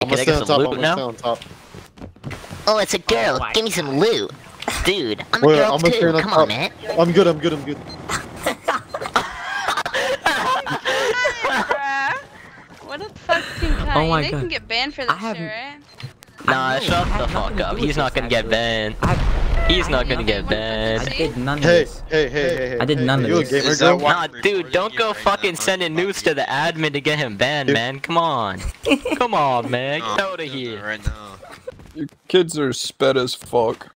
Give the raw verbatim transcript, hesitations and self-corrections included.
I'm Can gonna I stay get on some top. I'm loot gonna now? stay on top. Oh, it's a girl. Oh my Give me some loot. Dude, I'm a Wait, girl I'm gonna stay too. on Come top. on, man. I'm good. I'm good. I'm good. Bruh. What a fucking cunt. Oh my They God. can get banned for I this have- shit, right? Nah, I know, shut I had the nothing fuck to up. do He's with not this, gonna get actually. banned. I, He's I not had gonna nothing get to banned. I did none of Hey, this. hey, hey, hey, hey. I did hey, none hey, of you this. a gamer Is that girl? why- Nah, I'm dude, recording don't you go right fucking now. sending news to the admin to get him banned, If- man. Come on. Come on, man. Oh, Get out of I'm doing here. that right now. Your kids are sped as fuck.